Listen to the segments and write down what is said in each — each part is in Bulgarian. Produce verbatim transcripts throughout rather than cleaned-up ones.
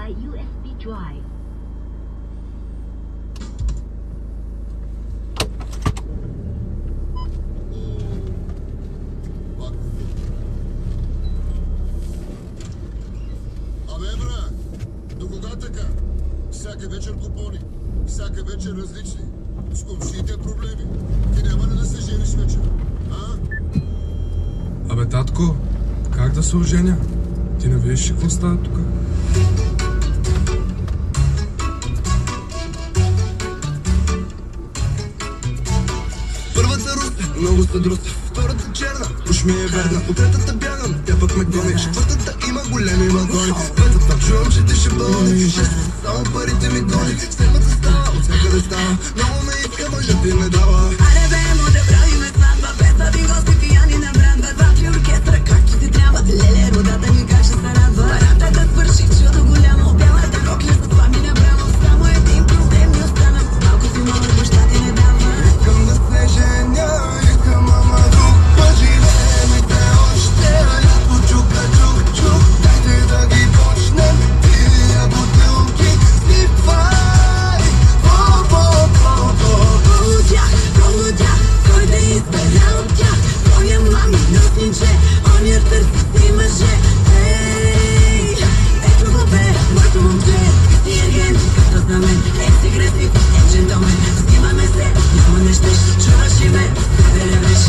by ю ес би drive. Абе, бра, до кога така? Всяка вечер купони, всяка вечер различни. С комшиите проблеми. Ти няма ли да се жениш вечер? А? Абе, татко, как да се оженя? Ти не виждаш какво става тук? Първата руса, много съдрусна. Втората черна, уж ми е верна. От третата бягам, тя пък ме гони. Четвъртата има големи вагони. Петата чувам, че ти ще болни. Шестата само парите ми гони. Седмата става, от всякъде става. Много ме иска, мъжът ти не дава. Аре бемо да правиме сватба, без баби гости пияни на брандва. Два при оркестра, как ти ти трябва? Леле, родата ни как ще се радва. Парата да свърши, чудо голямо. Бялата рокля с това ми набрано. Само един проблем ми остана. Малко си малък, баща ти не дава. Искам да се женя, искам ама друг път живеем и те още. Лято чука, чук, чук, дайте да ги почнем. Тия бутилки, слипвай. По-по-по-по. Полудях, полудях, кой да избера от тях? Твоя мами носинче, оня търси си мъже. Ей, ето го бе, моето момче. Ти е ген, като за мен. Е си красив, е джентълмен. Снимаме се, няма не щеш, чуваш и ме, да ревеш.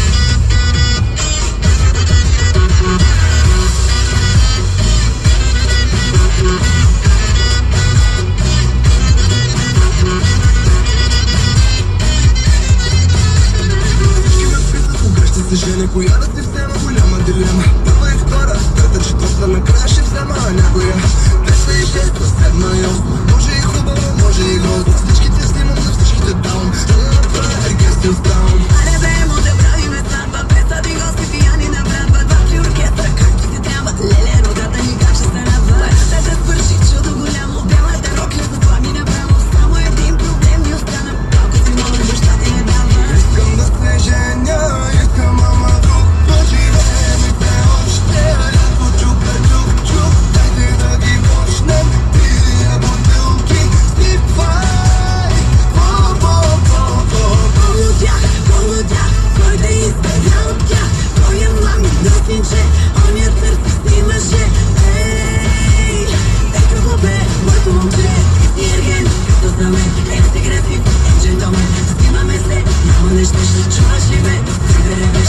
Всички ме питат кога ще се женя, коя да си взема, голяма дилема. Първа и втора, трета, четвърта, накрая ще взема някоя. Пета и шеста, седма и осма. Може и хубаво, може и грозно. Всичките снимам, за всичките давам. Ще да направя ергести оставам. Аре бемо да правиме сватба, без баби гости пияни на брандва. Два при оркестра, как ти ти трябва? Леле, родата ни как ще се радва. Парата да свърши, чудо голямо. Бялата рокля с това ми набрано. Само един проблем ми остана. Малко си малък, баща ти не дава. Искам да се женя, искам ама друг път живеем и те още. Лято чука, чук, чук, дайте да ги почнем. Тия бутилки, слипвай. По-по-по-по. Полудях, полудях, кой да избера от тях? Твоя мами носинче, оня търси си мъже. Ей, ето го бе, моето момче. Ти е ген, като за мен. Е си красив, е джентълмен. Снимаме се, няма не щеш, чуваш ли ме, да ревеш.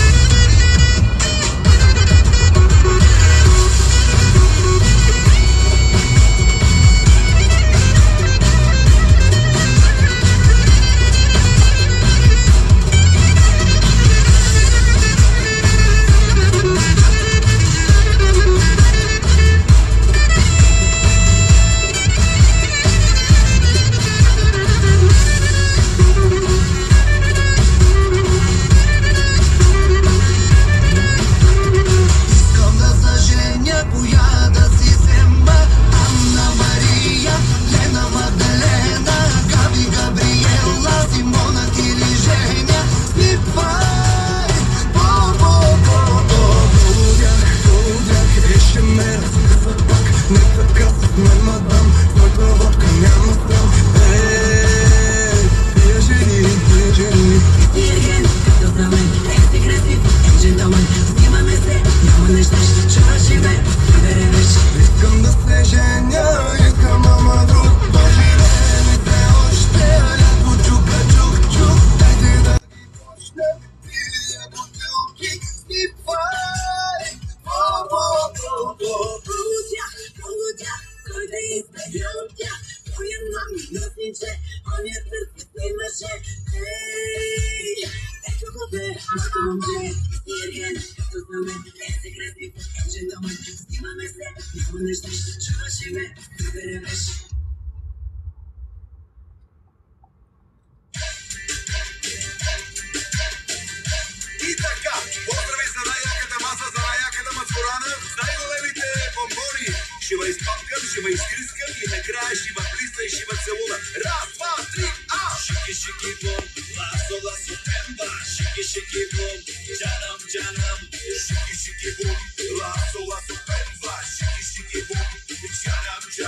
Искам да се женя, коя да си взема. Анна Мария, Лена Маделена, Габи Габриела, Симона или Женя. Слипвай, по-по-по-по. Полудях, полудях, еще ме разкъсва пак. Не така с мен, мадам, твоята водка няма там. Ей, тия жени, тия жени. Ти е ген, като за мен. Е си красив, е джентълмен. Снимаме се, няма не щеш, чуваш и ме, да ревеш. Искам да се женя, искам ама друг път живеем и те още. Лято чука, чук, чук, дайте да ги почнем. Тия бутилки, слипвай. По-по-по-по. Полудях, полудях, кой да избера от тях? Твоя мами носинче, оня търси си мъже. Ей, ето го бе, моето момче. Ти е ген, като за мен. Е си красив, е джентълмен. Снимаме се, няма не щеш, чуваш и ме, да ревеш. И така, поздрави за най-яката маса, за най-яката мацурана, с най-големите бомбони. Ще ме изпапкам, ще ме изкрискам и накрая ще ме плисна и ще ме целуна. Раз, два, три, а! Шики, шики, бом, ласо, ласо, пемба. Шики, шики, бом, джанам, джанам. Шики, шики, бом, ласо, ласо, пемба. Шики, шики, бом, джанам, джанам.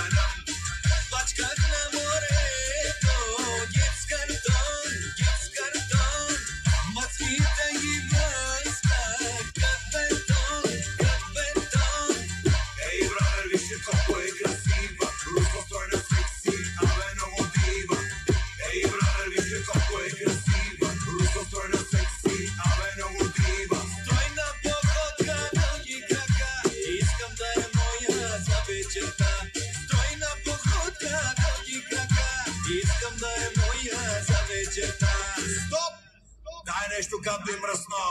Очите ги блъскат като бетон, като бетон. Ей, братър, вижте колко е красива, руска стройна секси, абе много дива. Ей, братър, вижте колко е красива, руска стройна секси, абе много дива. Стройна походка, дълги крака, искам да е моя за вечерта. Стройна походка, дълги крака, искам да е моя за вечерта. Стоп! Дай нещо гадно и мръсно!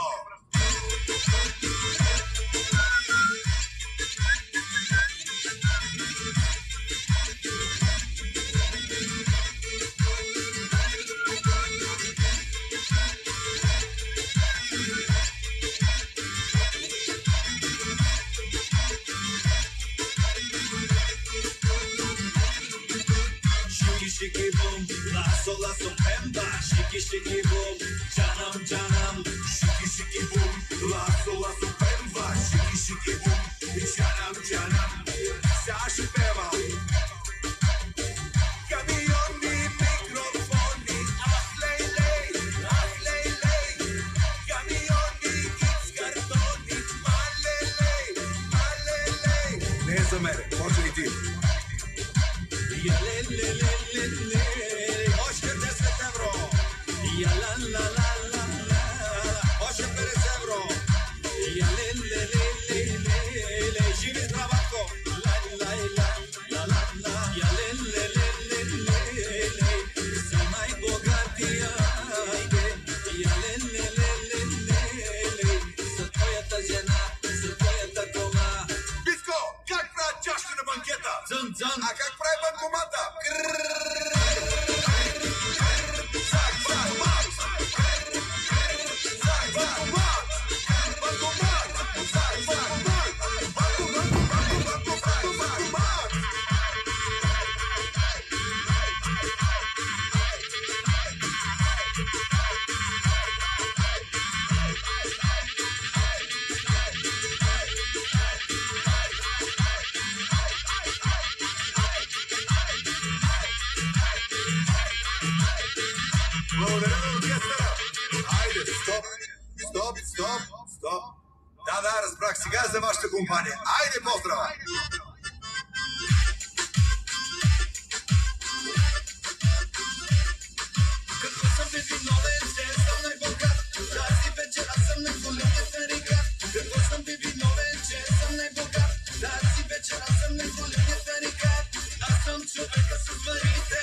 Shiki boom, lasso lasso pemba. Shiki shiki boom, janam janam. Shiki shiki boom, lasso lasso pemba. Shiki shiki boom, janam janam. Sashi peva. Camioni, microfoni, ah lei lei, ah lei lei. Camioni, kits cartoni, ma lei lei, ma lei lei. Ne za mene, može i ti. Ja le le le le le, oще десет евро. Ja la la la la la, oще петдесет евро. Ja le le le le le le, живи здраватко. La la la la la la, ja le le le le le le, за най-богатия айде. Ja le le le le le le, за твоята жена, за твоята кола. Биско, как правят чашите на банкета? Дзън дзън. А как прави банкомата? Благодаря на оркестъра. Айде, стоп, стоп, стоп, стоп. Да, да, разбрах. Сега за вашата компания. Айде, поздрава! Като съм виновен, че съм най-богат, тази вечер аз съм най-големия тарикат. Като съм виновен, че съм най-богат, тази вечер аз съм най-големия тарикат. Аз съм човека с парите.